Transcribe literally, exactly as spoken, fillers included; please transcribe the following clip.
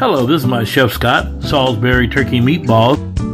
Hello, this is my Chef Scott, Salsbury Turkey Meatballs.